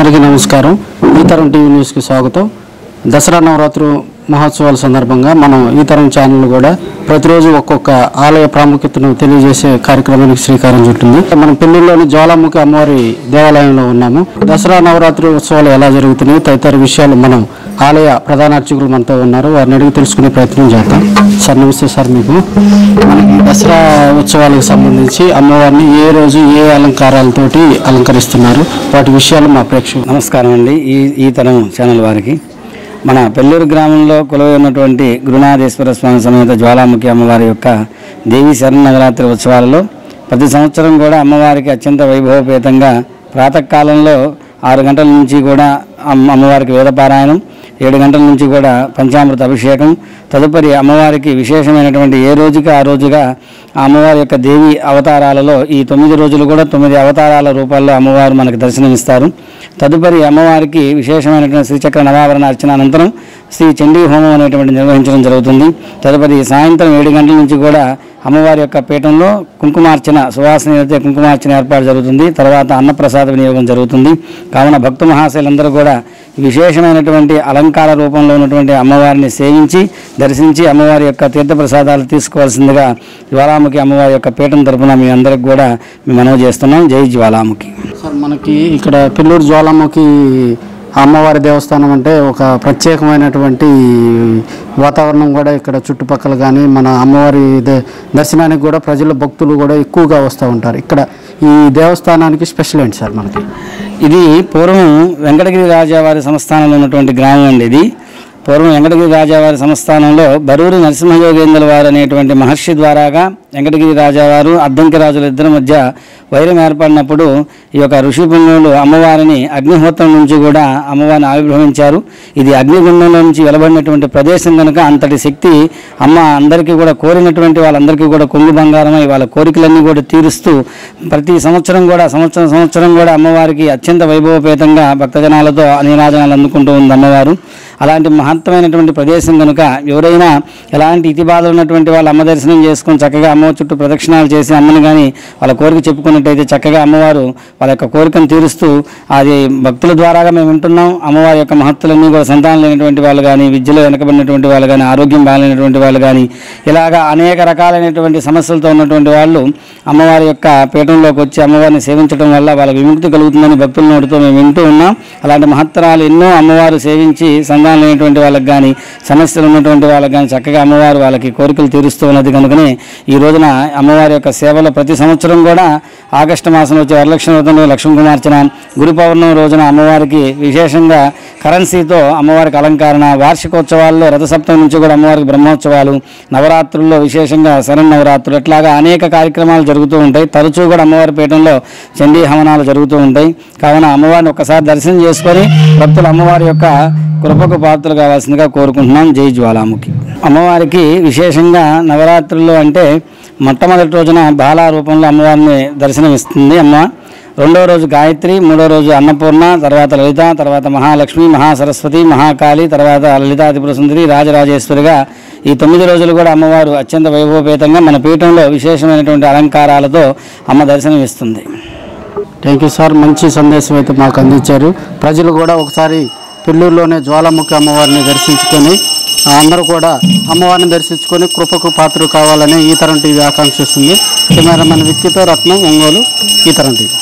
అందరికీ నమస్కారం. ఈతరం టీవీ న్యూస్కి స్వాగతం. దసరా నవరాత్రి మహోత్సవాల సందర్భంగా మనం ఈతరం ఛానల్ కూడా ప్రతిరోజు ఒక్కొక్క ఆలయ ప్రాముఖ్యతను తెలియజేసే కార్యక్రమానికి శ్రీకారం చుట్టింది. మనం పెళ్లిలోని జ్వాలాముఖి అమ్మవారి దేవాలయంలో ఉన్నాము. దసరా నవరాత్రి ఉత్సవాలు ఎలా జరుగుతున్నాయి తదితర విషయాలు మనం ఆలయ ప్రధాన అర్చకులు మనతో ఉన్నారు, వారిని అడిగి తెలుసుకునే ప్రయత్నం చేద్దాం. సార్ నమస్తే సార్. మీకు మనకి దసరా ఉత్సవాలకు సంబంధించి అమ్మవారిని ఏ రోజు ఏ అలంకారాలతోటి అలంకరిస్తున్నారు, వాటి విషయాలు మా ప్రేక్షకులు. నమస్కారం అండి. ఈ తరం ఛానల్ వారికి మన పెళ్ళూరు గ్రామంలో కొలువై ఉన్నటువంటి గురునాథేశ్వర స్వామి సమేత జ్వాలాముఖి అమ్మవారి యొక్క దేవీ శరన్నవరాత్రి ఉత్సవాలలో ప్రతి సంవత్సరం కూడా అమ్మవారికి అత్యంత వైభవపేతంగా ప్రాతకాలంలో 6 గంటల నుంచి కూడా అమ్మవారికి వేదపారాయణం, 7 గంటల నుంచి కూడా పంచామృత అభిషేకం, తదుపరి అమ్మవారికి విశేషమైనటువంటి ఏ రోజుకి ఆ రోజుగా అమ్మవారి యొక్క దేవి అవతారాలలో ఈ 9 రోజులు కూడా 9 అవతారాల రూపాల్లో అమ్మవారు మనకు దర్శనమిస్తారు. తదుపరి అమ్మవారికి విశేషమైనటువంటి శ్రీచక్ర నవావరణ అర్చన అనంతరం శ్రీ చండీ హోమం అనేటువంటి నిర్వహించడం జరుగుతుంది. తదుపరి సాయంత్రం 7 గంటల నుంచి కూడా అమ్మవారి యొక్క పీఠంలో కుంకుమార్చన, సువాసన కుంకుమార్చన ఏర్పాటు జరుగుతుంది. తర్వాత అన్నప్రసాద వినియోగం జరుగుతుంది. కావున భక్త మహాశైలందరూ కూడా విశేషమైనటువంటి అలంకార రూపంలో ఉన్నటువంటి అమ్మవారిని సేవించి దర్శించి అమ్మవారి యొక్క తీర్థప్రసాదాలు తీసుకోవాల్సిందిగా జ్వాలాముఖి అమ్మవారి యొక్క పీఠం తరపున మీ అందరికి కూడా మేము మనవి చేస్తున్నాం. జై జ్వాలాముఖి. సార్, మనకి ఇక్కడ పెళ్ళూరు జ్వాలాముఖి అమ్మవారి దేవస్థానం అంటే ఒక ప్రత్యేకమైనటువంటి వాతావరణం కూడా ఇక్కడ చుట్టుపక్కల కానీ మన అమ్మవారి దర్శనానికి కూడా ప్రజలు భక్తులు కూడా ఎక్కువగా వస్తూ ఉంటారు. ఇక్కడ ఈ దేవస్థానానికి స్పెషల్ ఏంటి సార్? మనకి ఇది పూర్వం వెంకటగిరి రాజావారి సంస్థానంలో ఉన్నటువంటి గ్రామం అండి. ఇది పూర్వం వెంకటగిరి రాజావారి సంస్థానంలో బరూరి నరసింహయోగేంద్రుల వారు అనేటువంటి మహర్షి ద్వారాగా వెంకటగిరి రాజావారు అద్దంకి రాజుల ఇద్దరి మధ్య వైరం ఏర్పడినప్పుడు ఈ యొక్క ఋషిపుణ్యులు అమ్మవారిని అగ్నిహోత్రం నుంచి కూడా అమ్మవారిని ఆవిర్భవించారు. ఇది అగ్నిగుండంలో నుంచి వెలబడినటువంటి ప్రదేశం కనుక అంతటి శక్తి అమ్మ అందరికీ కూడా కోరినటువంటి వాళ్ళందరికీ కూడా కొంగు బంగారమై వాళ్ళ కోరికలన్నీ కూడా తీరుస్తూ ప్రతి సంవత్సరం కూడా అమ్మవారికి అత్యంత వైభవపేతంగా భక్తజనాలతో నీరాజనాలు అందుకుంటూ ఉంది అమ్మవారు. అలాంటి మహత్తమైనటువంటి ప్రదేశం కనుక ఎవరైనా ఎలాంటి ఇతి బాధలు ఉన్నటువంటి వాళ్ళు అమ్మ దర్శనం చేసుకొని చక్కగా అమ్మ చుట్టూ ప్రదక్షిణాలు చేసి అమ్మని కానీ వాళ్ళ కోరిక చెప్పుకున్నట్టయితే చక్కగా అమ్మవారు వాళ్ళ యొక్క కోరికను తీరుస్తూ, అది భక్తుల ద్వారాగా మేము వింటున్నాం. అమ్మవారి యొక్క మహత్తులన్నీ కూడా సంతానం లేనటువంటి వాళ్ళు కానీ, విద్యలో వెనకబడినటువంటి వాళ్ళు కానీ, ఆరోగ్యం బాగాలేనటువంటి వాళ్ళు కానీ, ఇలాగా అనేక రకాలైనటువంటి సమస్యలతో ఉన్నటువంటి వాళ్ళు అమ్మవారి యొక్క పీఠంలోకి వచ్చి అమ్మవారిని సేవించడం వల్ల వాళ్ళకి విముక్తి కలుగుతుందని భక్తుల నోటితో మేము వింటూ ఉన్నాం. అలాంటి మహత్తరాలు ఎన్నో అమ్మవారు సేవించి సంతానం లేనటువంటి వాళ్ళకి కానీ, సమస్యలు ఉన్నటువంటి వాళ్ళకి కానీ చక్కగా అమ్మవారు వాళ్ళకి కోరికలు తీరుస్తూ ఉన్నది. కనుకనే ఈ రోజున అమ్మవారి యొక్క సేవలో ప్రతి సంవత్సరం కూడా ఆగస్టు మాసంలో వచ్చే వరలక్ష్మి వ్రతంలో లక్ష్మీ కుమార్చన, గురు పౌర్ణమి రోజున అమ్మవారికి విశేషంగా కరెన్సీతో అమ్మవారికి అలంకరణ, వార్షికోత్సవాల్లో రథసప్తమి నుంచి కూడా అమ్మవారికి బ్రహ్మోత్సవాలు, నవరాత్రుల్లో విశేషంగా శరన్నవరాత్రులు, ఇట్లాగా అనేక కార్యక్రమాలు జరుగుతూ ఉంటాయి. తరచూ కూడా అమ్మవారి పీఠంలో చండీ హవనాలు జరుగుతూ ఉంటాయి. కావున అమ్మవారిని ఒకసారి దర్శనం చేసుకొని భక్తులు అమ్మవారి యొక్క కృపకు పాత్రలు కావాల్సిందిగా కోరుకుంటున్నాం. జై జ్వాలాముఖి. అమ్మవారికి విశేషంగా నవరాత్రుల్లో అంటే మొట్టమొదటి రోజున బాలా రూపంలో అమ్మవారిని దర్శనమిస్తుంది అమ్మ. 2వ రోజు గాయత్రి, 3వ రోజు అన్నపూర్ణ, తర్వాత లలిత, తర్వాత మహాలక్ష్మి, మహాసరస్వతి, మహాకాళి, తర్వాత లలితాదిపుర సుందరి, రాజరాజేశ్వరిగా ఈ 9 రోజులు కూడా అమ్మవారు అత్యంత వైభవపేతంగా మన పీఠంలో విశేషమైనటువంటి అలంకారాలతో అమ్మ దర్శనమిస్తుంది. Thank you sir. మంచి సందేశం అయితే మాకు అందించారు. ప్రజలు కూడా ఒకసారి పెళ్ళూరులోనే జ్వాలాముఖి అమ్మవారిని దర్శించుకొని అందరూ కూడా అమ్మవారిని దర్శించుకొని కృపకు పాత్రలు కావాలని ఈతరం టీవీ ఆకాంక్షిస్తుంది. కెమెరామెన్ వ్యక్తితో రత్నం, ఒంగోలు, ఈతరం టీవీ.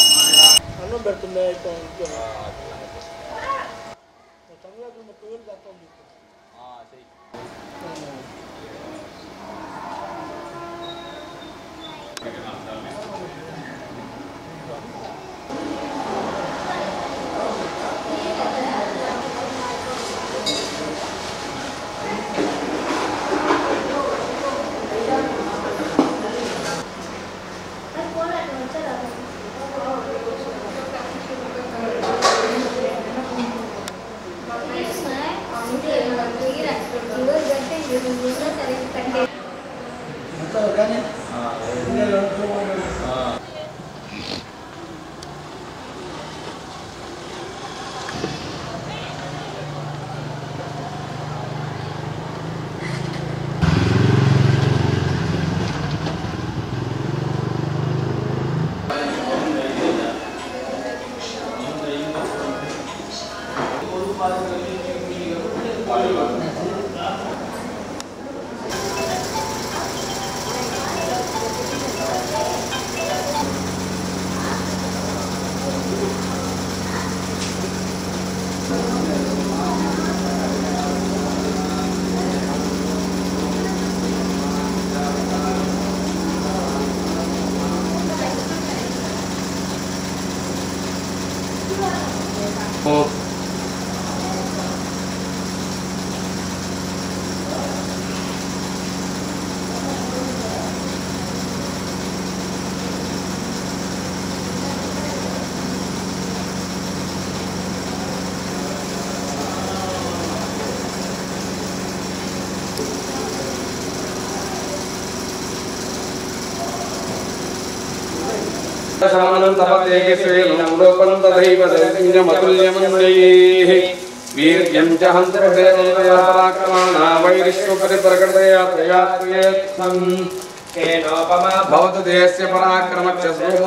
शामनं तपदेकेश्वेनं रूपनं तथैव दैन्यमतुल्यमन्यैः वीर्यं च हन्तर्हृदयपराक्रमणा वैरिष्वपरिप्रकटया प्रयात्रेत्सं केनोपमा भवतु देहस्य पराक्रमस्य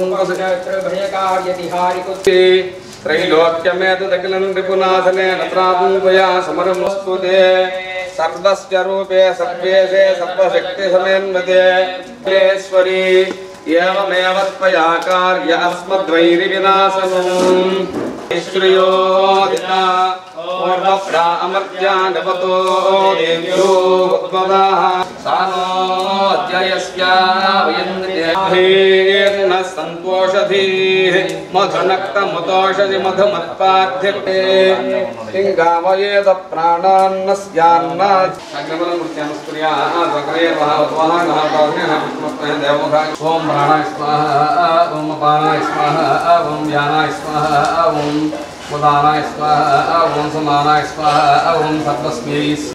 स्वरूपं त्रैलोक्यमेतदखिलं रिपुनाथनेन त्रापूपया समरमुस्तुते सर्वस्य रूपे सर्वेशे सर्वशक्तिसमेन्वते ईश्वरी एवमेव त्वया कार्य अस्मद्वैरिविनाशनम् श्रियोदिता पूर्वप्रा अमर्त्यानवतो देव्यो उद्वदाः सानोऽद्ययस्या वयन्द्रेर्न सन्तोषधीः मधुनक्तमुतोषधि मधुमत्पार्थिते लिङ्गावयेद प्राणान्नस्यान्न सग्नमलमृत्यानुस्त्रियाः स्वग्रेर्वहावत्वहानः प्राज्ञः विष्णुस्मः देवमुखाय ॐ प्राणाय स्वाहा ॐ अपानाय स्वाहा ॐ व्यानाय स्वाहा ॐ उदानाय स्वाहा ॐ समानाय स्वाहा ॐ सर्वस्मै